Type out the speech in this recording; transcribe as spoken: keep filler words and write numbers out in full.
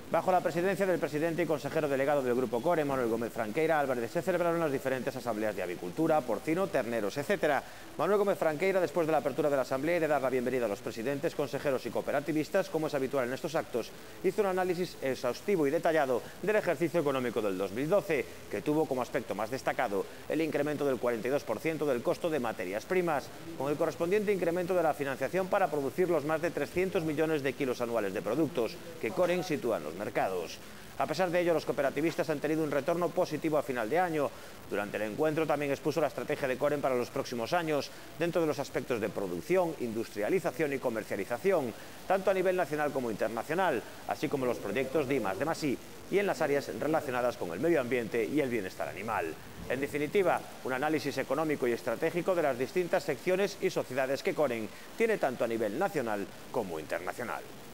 Bajo la presidencia del presidente y consejero delegado del Grupo Core, Manuel Gómez Franqueira Álvarez, se celebraron las diferentes asambleas de avicultura, porcino, terneros, etcétera. Manuel Gómez Franqueira, después de la apertura de la asamblea y de dar la bienvenida a los presidentes, consejeros y cooperativistas, como es habitual en estos actos, hizo un análisis exhaustivo y detallado del ejercicio económico del dos mil doce, que tuvo como aspecto más destacado el incremento del cuarenta y dos por ciento del costo de materias primas, con el correspondiente incremento de la financiación para producir los más de trescientos millones de kilos anuales de productos que Coren sitúa en los mercados. A pesar de ello, los cooperativistas han tenido un retorno positivo a final de año. Durante el encuentro también expuso la estrategia de Coren para los próximos años, dentro de los aspectos de producción, industrialización y comercialización, tanto a nivel nacional como internacional, así como los proyectos de I más D más I y en las áreas relacionadas con el medio ambiente y el bienestar animal. En definitiva, un análisis económico y estratégico de las distintas secciones y sociedades que Coren tiene tanto a nivel nacional como internacional.